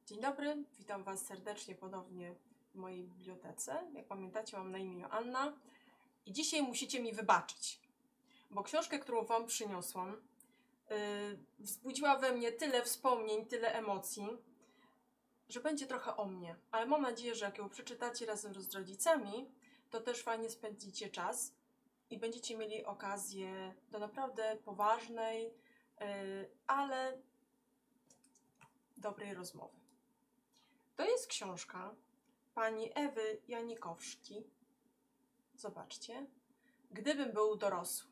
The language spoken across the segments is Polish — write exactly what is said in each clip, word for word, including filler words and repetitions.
Dzień dobry, witam Was serdecznie ponownie w mojej bibliotece. Jak pamiętacie, mam na imię Joanna i dzisiaj musicie mi wybaczyć, bo książkę, którą Wam przyniosłam, yy, wzbudziła we mnie tyle wspomnień, tyle emocji, że będzie trochę o mnie. Ale mam nadzieję, że jak ją przeczytacie razem z rodzicami, to też fajnie spędzicie czas i będziecie mieli okazję do naprawdę poważnej, yy, ale dobrej rozmowy. To jest książka pani Ewy Janikowski. Zobaczcie. Gdybym był dorosły.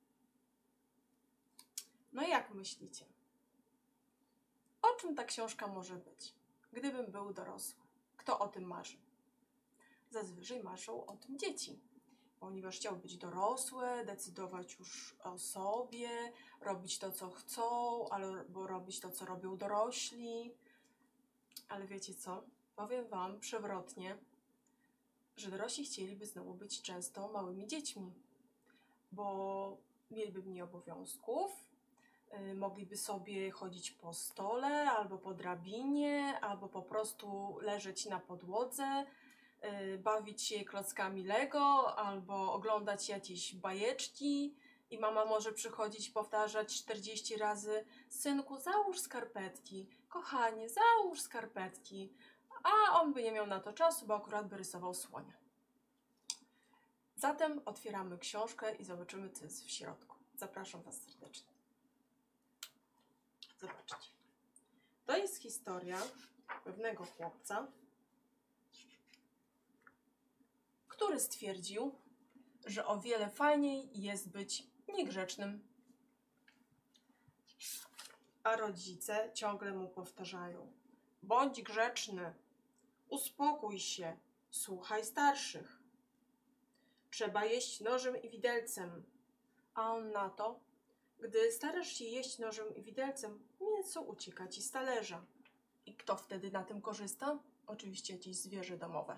No jak myślicie? O czym ta książka może być? Gdybym był dorosły. Kto o tym marzy? Zazwyczaj marzą o tym dzieci, ponieważ chciały być dorosłe, decydować już o sobie, robić to, co chcą, albo robić to, co robią dorośli. Ale wiecie co? Powiem Wam przewrotnie, że dorośli chcieliby znowu być często małymi dziećmi, bo mieliby mniej obowiązków, yy, mogliby sobie chodzić po stole, albo po drabinie, albo po prostu leżeć na podłodze, yy, bawić się klockami Lego, albo oglądać jakieś bajeczki i mama może przychodzić i powtarzać czterdzieści razy: synku, załóż skarpetki, kochanie, załóż skarpetki. A on by nie miał na to czasu, bo akurat by rysował słonia. Zatem otwieramy książkę i zobaczymy, co jest w środku. Zapraszam Was serdecznie. Zobaczcie. To jest historia pewnego chłopca, który stwierdził, że o wiele fajniej jest być niegrzecznym. A rodzice ciągle mu powtarzają: bądź grzeczny, uspokój się, słuchaj starszych. Trzeba jeść nożem i widelcem. A on na to: gdy starasz się jeść nożem i widelcem, mięso ucieka ci z talerza. I kto wtedy na tym korzysta? Oczywiście jakieś zwierzę domowe.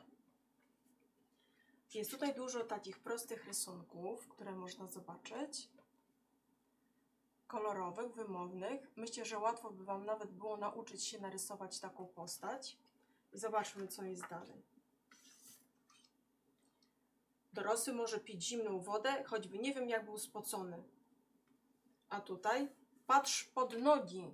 Jest tutaj dużo takich prostych rysunków, które można zobaczyć. Kolorowych, wymownych. Myślę, że łatwo by Wam nawet było nauczyć się narysować taką postać. I zobaczmy, co jest dalej. Dorosły może pić zimną wodę, choćby nie wiem, jak był spocony. A tutaj: patrz pod nogi.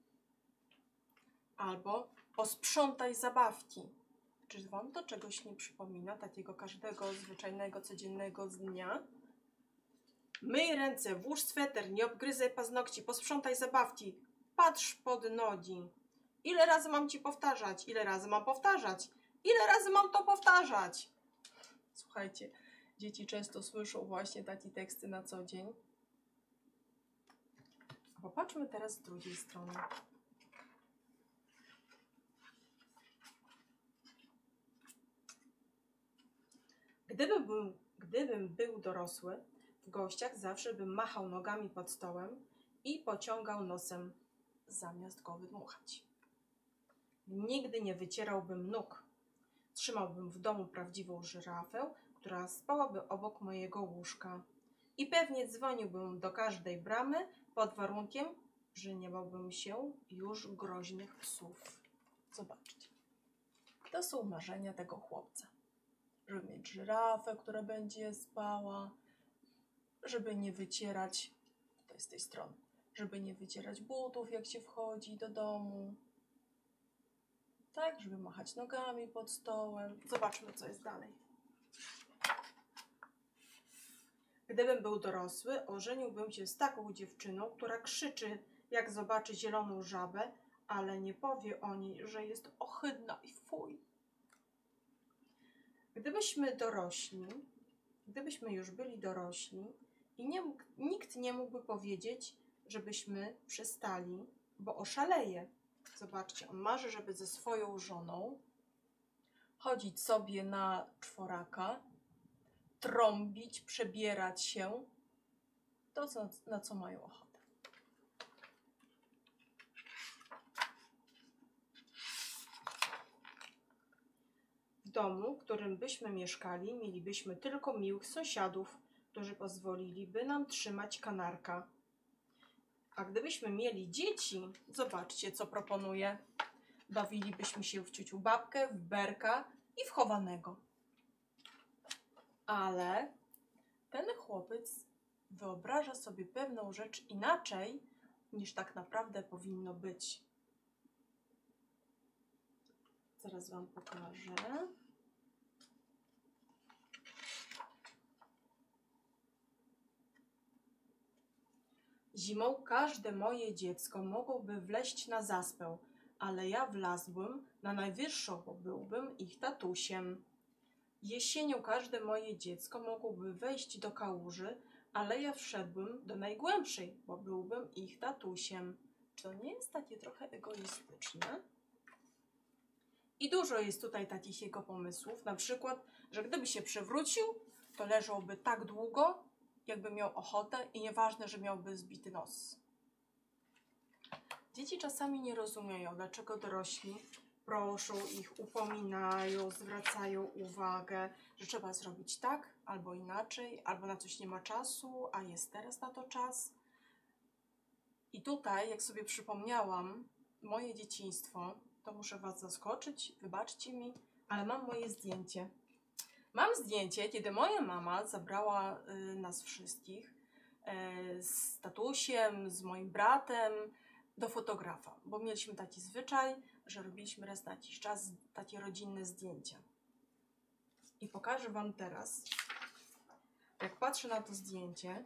Albo posprzątaj zabawki. Czy Wam to czegoś nie przypomina? Takiego każdego zwyczajnego, codziennego dnia? Myj ręce, włóż sweter, nie obgryzaj paznokci, posprzątaj zabawki, patrz pod nogi. Ile razy mam Ci powtarzać? Ile razy mam powtarzać? Ile razy mam to powtarzać? Słuchajcie, dzieci często słyszą właśnie takie teksty na co dzień. Popatrzmy teraz z drugiej strony. Gdybym był, gdybym był dorosły, w gościach zawsze bym machał nogami pod stołem i pociągał nosem, zamiast go wydmuchać. Nigdy nie wycierałbym nóg. Trzymałbym w domu prawdziwą żyrafę, która spałaby obok mojego łóżka. I pewnie dzwoniłbym do każdej bramy pod warunkiem, że nie bałbym się już groźnych psów. Zobaczcie. To są marzenia tego chłopca. Żeby mieć żyrafę, która będzie spała, żeby nie wycierać, to jest z tej strony, żeby nie wycierać butów, jak się wchodzi do domu. Tak, żeby machać nogami pod stołem. Zobaczmy, co jest dalej. Gdybym był dorosły, ożeniłbym się z taką dziewczyną, która krzyczy, jak zobaczy zieloną żabę, ale nie powie o niej, że jest ohydna i fuj. Gdybyśmy dorośli, gdybyśmy już byli dorośli i nie mógł, nikt nie mógłby powiedzieć, żebyśmy przestali, bo oszaleje. Zobaczcie, on marzy, żeby ze swoją żoną chodzić sobie na czworaka, trąbić, przebierać się, to co, na co mają ochotę. W domu, w którym byśmy mieszkali, mielibyśmy tylko miłych sąsiadów, którzy pozwoliliby nam trzymać kanarka. A gdybyśmy mieli dzieci, zobaczcie, co proponuję. bawilibyśmy się w ciuciu babkę, w berka i w chowanego. Ale ten chłopiec wyobraża sobie pewną rzecz inaczej, niż tak naprawdę powinno być. Zaraz wam pokażę. Zimą każde moje dziecko mogłoby wleźć na zaspę, ale ja wlazłbym na najwyższą, bo byłbym ich tatusiem. Jesienią każde moje dziecko mogłoby wejść do kałuży, ale ja wszedłbym do najgłębszej, bo byłbym ich tatusiem. Czy to nie jest takie trochę egoistyczne? I dużo jest tutaj takich jego pomysłów, na przykład, że gdyby się przewrócił, to leżałby tak długo, jakby miał ochotę i nieważne, że miałby zbity nos. Dzieci czasami nie rozumieją, dlaczego dorośli proszą ich, upominają, zwracają uwagę, że trzeba zrobić tak albo inaczej, albo na coś nie ma czasu, a jest teraz na to czas. I tutaj, jak sobie przypomniałam moje dzieciństwo, to muszę was zaskoczyć, wybaczcie mi, ale mam moje zdjęcie. Mam zdjęcie, kiedy moja mama zabrała y, nas wszystkich y, z tatusiem, z moim bratem do fotografa, bo mieliśmy taki zwyczaj, że robiliśmy raz na jakiś czas takie rodzinne zdjęcia. I pokażę wam teraz, jak patrzę na to zdjęcie,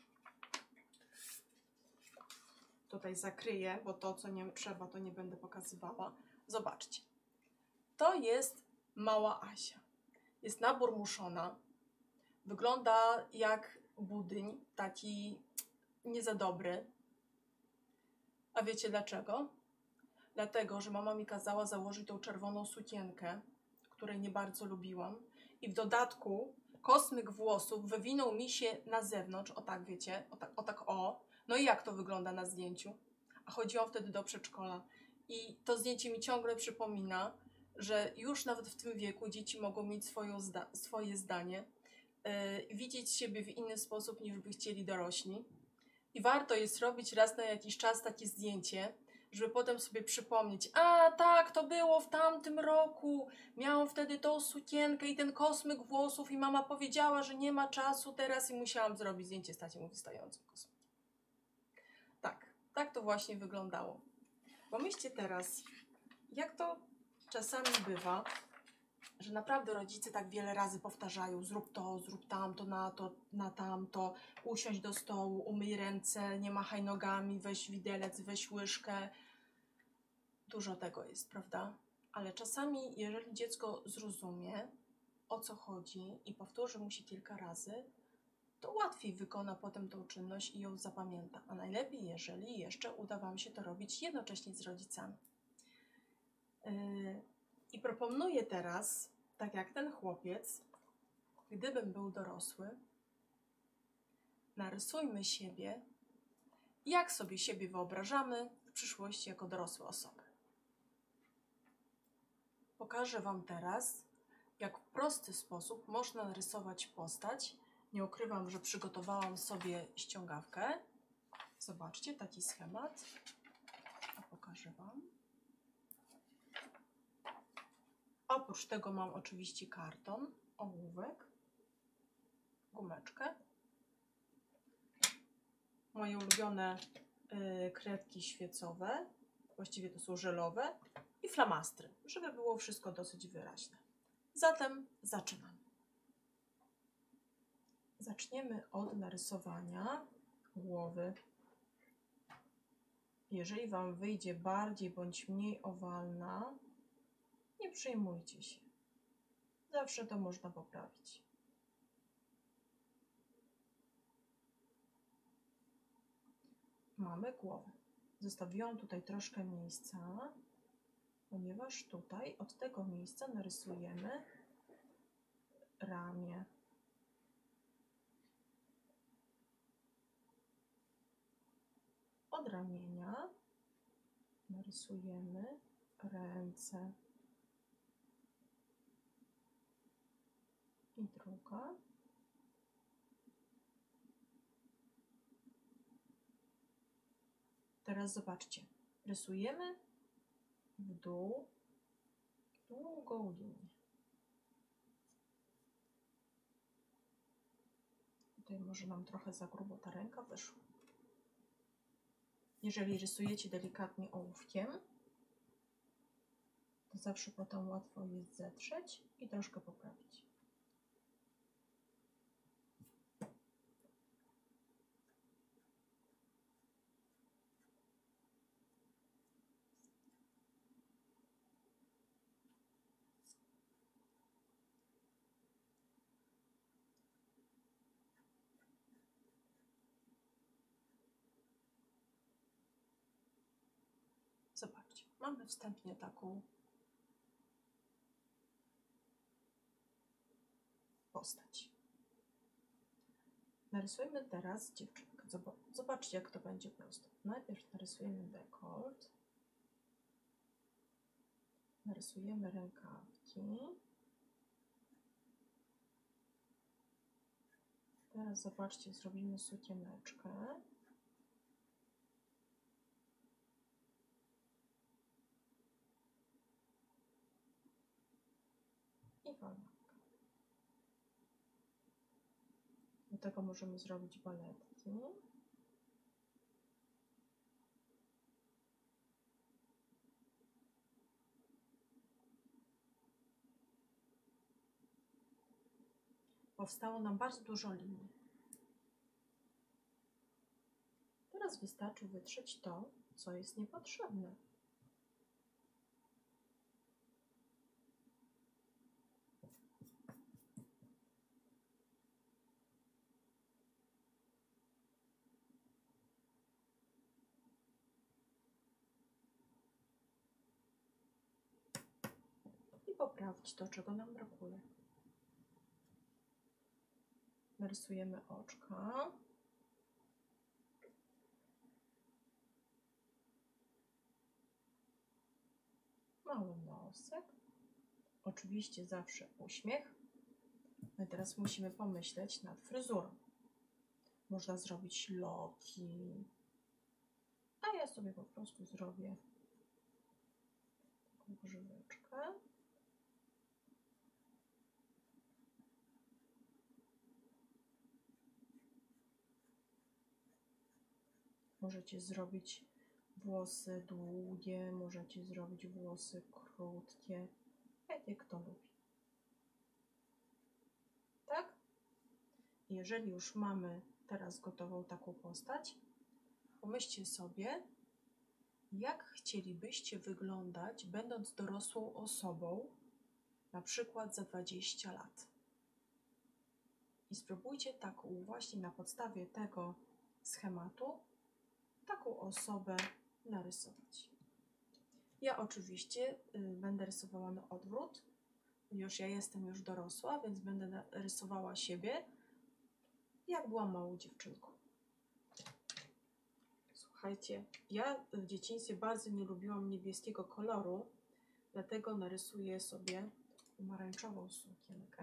tutaj zakryję, bo to, co nie trzeba, to nie będę pokazywała. Zobaczcie, to jest mała Asia. Jest naburmuszona, wygląda jak budyń, taki nie za dobry. A wiecie dlaczego? Dlatego, że mama mi kazała założyć tą czerwoną sukienkę, której nie bardzo lubiłam. I w dodatku kosmyk włosów wywinął mi się na zewnątrz, o tak wiecie, o tak o. Tak, o. No i jak to wygląda na zdjęciu? A chodziłam wtedy do przedszkola. I to zdjęcie mi ciągle przypomina, że już nawet w tym wieku dzieci mogą mieć swoją zda swoje zdanie, yy, widzieć siebie w inny sposób niż by chcieli dorośli. I warto jest robić raz na jakiś czas takie zdjęcie, żeby potem sobie przypomnieć, a tak, to było w tamtym roku, miałam wtedy tą sukienkę i ten kosmyk włosów i mama powiedziała, że nie ma czasu teraz i musiałam zrobić zdjęcie z takim wystającym kosmykiem. Tak, tak to właśnie wyglądało. Pomyślcie teraz, jak to czasami bywa, że naprawdę rodzice tak wiele razy powtarzają, zrób to, zrób tamto, na to, na tamto, usiądź do stołu, umyj ręce, nie machaj nogami, weź widelec, weź łyżkę. Dużo tego jest, prawda? Ale czasami, jeżeli dziecko zrozumie, o co chodzi i powtórzy musi kilka razy, to łatwiej wykona potem tą czynność i ją zapamięta. A najlepiej, jeżeli jeszcze uda wam się to robić jednocześnie z rodzicami. Yy, I proponuję teraz, tak jak ten chłopiec, gdybym był dorosły, narysujmy siebie, jak sobie siebie wyobrażamy w przyszłości jako dorosłe osoby. Pokażę wam teraz, jak w prosty sposób można narysować postać. Nie ukrywam, że przygotowałam sobie ściągawkę. Zobaczcie, taki schemat. A pokażę wam. Oprócz tego mam oczywiście karton, ołówek, gumeczkę, moje ulubione y, kredki świecowe, właściwie to są żelowe, i flamastry, żeby było wszystko dosyć wyraźne. Zatem zaczynamy. Zaczniemy od narysowania głowy. Jeżeli wam wyjdzie bardziej bądź mniej owalna, nie przejmujcie się. Zawsze to można poprawić. Mamy głowę. Zostawiłam tutaj troszkę miejsca, ponieważ tutaj od tego miejsca narysujemy ramię. Od ramienia narysujemy ręce. I druga. Teraz zobaczcie. Rysujemy w dół, długą linię. Tutaj może nam trochę za grubo ta ręka wyszła. Jeżeli rysujecie delikatnie ołówkiem, to zawsze potem łatwo jest zetrzeć i troszkę poprawić. Zobaczcie, mamy wstępnie taką postać. Narysujmy teraz dziewczynkę. Zobaczcie, jak to będzie prosto. Najpierw narysujemy dekolt, narysujemy rękawki. Teraz zobaczcie, zrobimy sukieneczkę. I walnę. Do tego możemy zrobić baletki. Powstało nam bardzo dużo linii. Teraz wystarczy wytrzeć to, co jest niepotrzebne. I poprawić to, czego nam brakuje. Narysujemy oczka. Mały nosek. Oczywiście zawsze uśmiech. No i teraz musimy pomyśleć nad fryzurą. Można zrobić loki. A ja sobie po prostu zrobię taką grzyweczkę. Możecie zrobić włosy długie, możecie zrobić włosy krótkie, jakie kto lubi. Tak? Jeżeli już mamy teraz gotową taką postać, pomyślcie sobie, jak chcielibyście wyglądać, będąc dorosłą osobą, na przykład za dwadzieścia lat. I spróbujcie taką właśnie na podstawie tego schematu taką osobę narysować. Ja oczywiście y, będę rysowała na odwrót, ponieważ ja jestem już dorosła, więc będę rysowała siebie, jak byłam małą dziewczynką. Słuchajcie, ja w dzieciństwie bardzo nie lubiłam niebieskiego koloru, dlatego narysuję sobie pomarańczową sukienkę.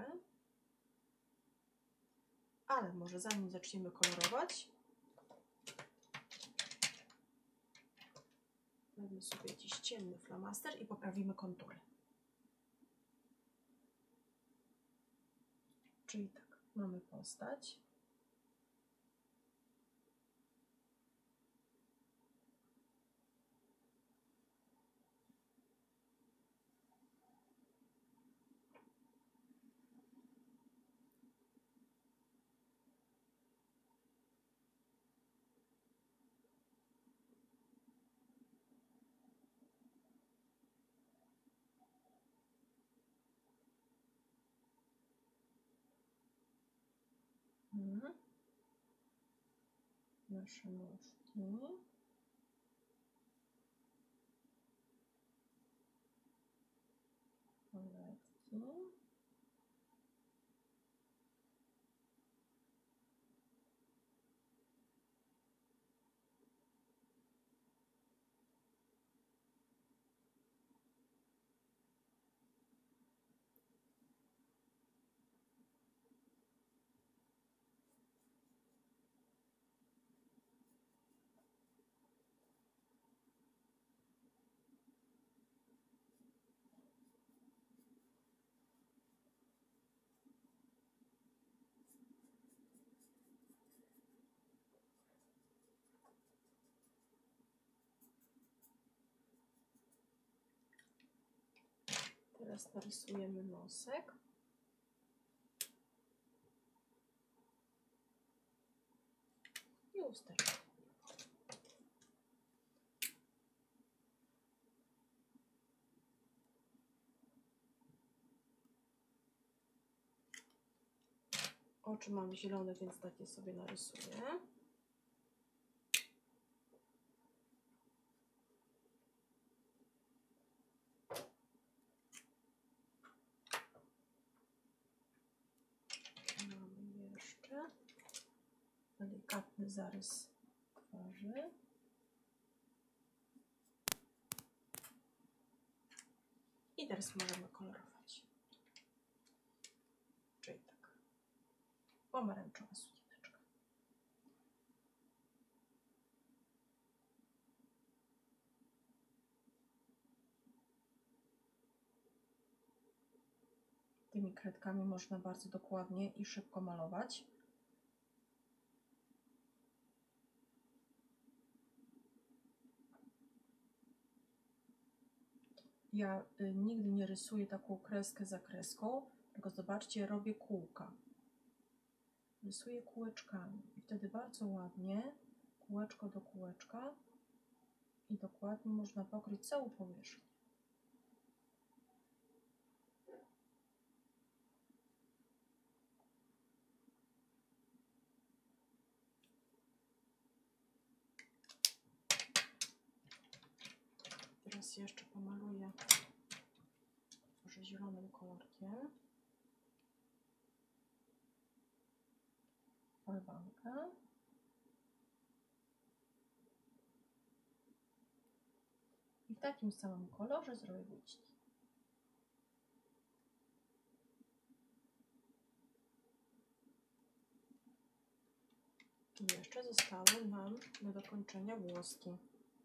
Ale może zanim zaczniemy kolorować, weźmy sobie jakiś ciemny flamaster i poprawimy kontury. Czyli tak, mamy postać. Mhm. Nasze nóżki. Paletki. teraz narysujemy nosek. I usteczkę. Oczy mam zielone, więc takie sobie narysuję. Mamy jeszcze delikatny zarys twarzy. I teraz możemy kolorować. Czyli tak. Pomarańczowa sukieneczka. Tymi kredkami można bardzo dokładnie i szybko malować. Ja y, nigdy nie rysuję taką kreskę za kreską, tylko zobaczcie, robię kółka. Rysuję kółeczkami i wtedy bardzo ładnie, kółeczko do kółeczka i dokładnie można pokryć całą powierzchnię. Teraz jeszcze pomaluję może zielonym kolorkiem falbankę. I w takim samym kolorze zrobię buciki. I jeszcze zostały nam do dokończenia włoski.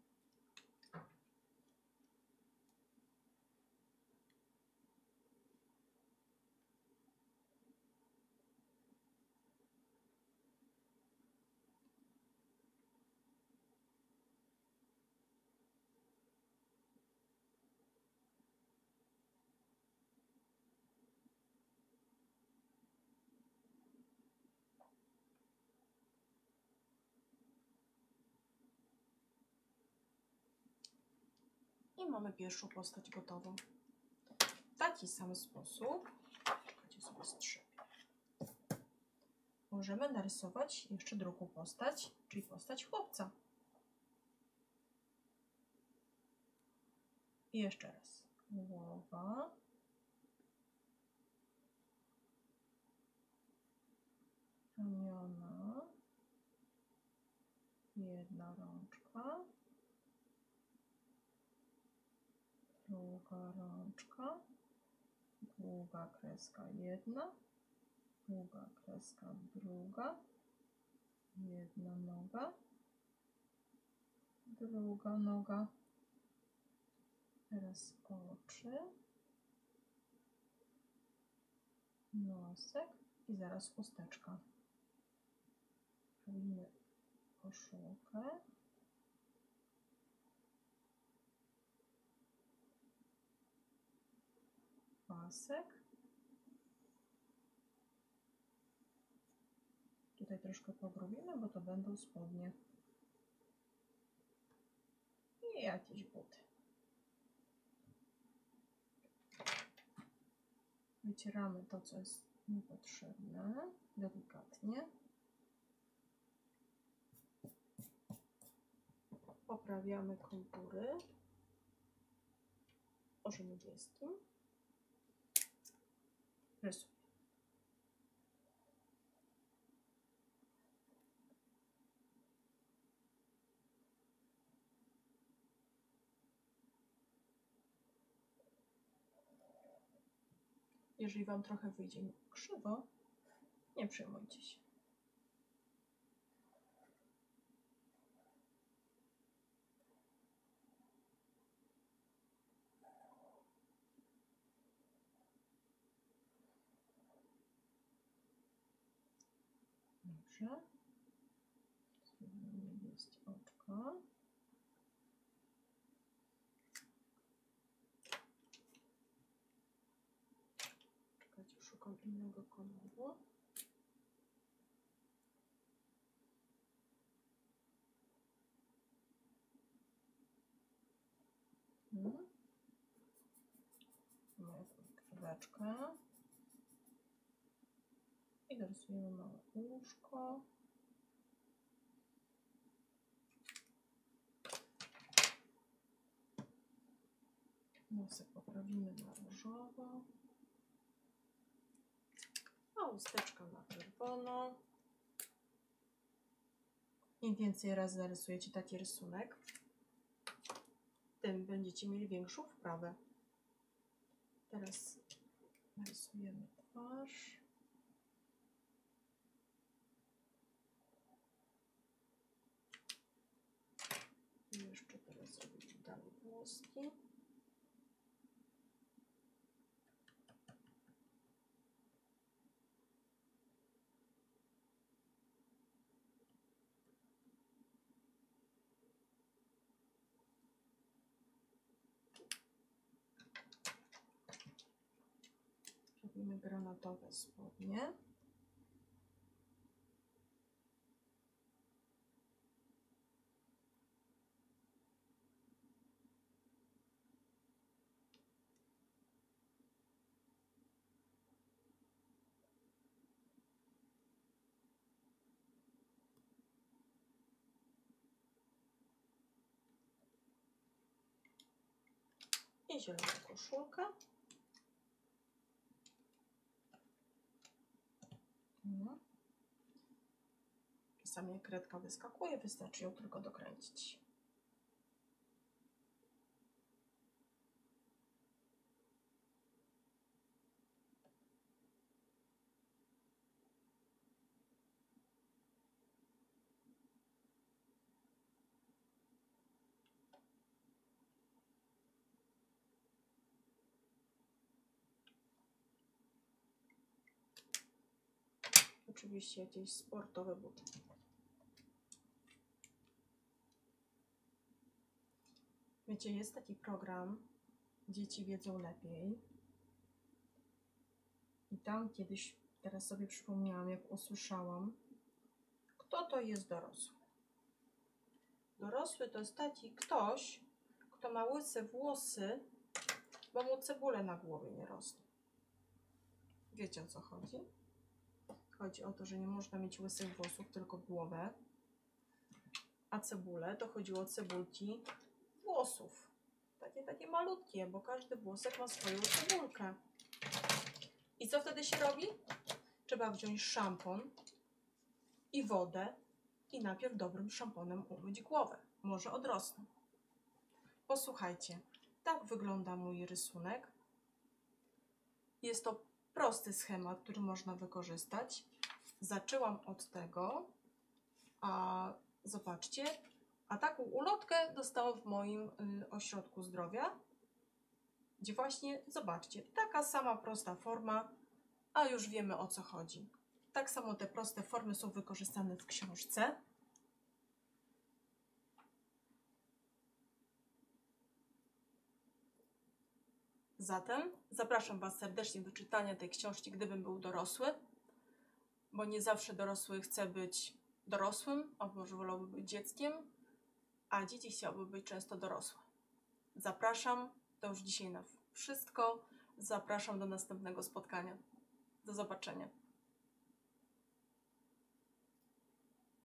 I mamy pierwszą postać gotową. W taki sam sposób, czekajcie, sobie strzepię, możemy narysować jeszcze drugą postać, czyli postać chłopca. I jeszcze raz. Głowa. Ramiona. Jedna rączka. Długa rączka. Długa kreska jedna. Długa kreska druga. Jedna noga. Druga noga. Teraz oczy. Nosek. I zaraz chusteczka. Robimy koszulkę. Pasek. Tutaj troszkę pogrubimy, bo to będą spodnie. I jakieś buty. Wycieramy to, co jest niepotrzebne, delikatnie. Poprawiamy kontury orzem niebieskim. Rysuję. Jeżeli Wam trochę wyjdzie krzywo, nie przejmujcie się. Dobrze. Zrobimy niebieskie oczko. kropką innego koloru. Hmm. Moja kryweczka. I dorysujemy małe łóżko. Nosek poprawimy na różowo. A usteczka na czerwono. Im więcej razy narysujecie taki rysunek, tym będziecie mieli większą wprawę. Teraz narysujemy twarz. I jeszcze teraz zrobimy dalej włoski. Robimy granatowe spodnie. I zielona koszulka. No. Czasami jak kredka wyskakuje, wystarczy ją tylko dokręcić. Oczywiście jakieś sportowe buty. Wiecie, jest taki program Dzieci wiedzą lepiej. I tam kiedyś, teraz sobie przypomniałam, jak usłyszałam, kto to jest dorosły. Dorosły to jest taki ktoś, kto ma łyse włosy, bo mu cebule na głowie nie rosną. Wiecie, o co chodzi? Chodzi o to, że nie można mieć łysych włosów, tylko głowę. A cebule to chodziło o cebulki włosów. Takie, takie malutkie, bo każdy włosek ma swoją cebulkę. I co wtedy się robi? Trzeba wziąć szampon i wodę i najpierw dobrym szamponem umyć głowę. Może odrosną. Posłuchajcie, tak wygląda mój rysunek. Jest to prosty schemat, który można wykorzystać. Zaczęłam od tego, a zobaczcie, a taką ulotkę dostałam w moim y, ośrodku zdrowia, gdzie właśnie, zobaczcie, taka sama prosta forma, a już wiemy, o co chodzi. Tak samo te proste formy są wykorzystane w książce. Zatem zapraszam Was serdecznie do czytania tej książki, gdybym był dorosły, bo nie zawsze dorosły chce być dorosłym, a może wolałby być dzieckiem, a dzieci chciałyby być często dorosłe. Zapraszam, to już dzisiaj na wszystko. Zapraszam do następnego spotkania. Do zobaczenia.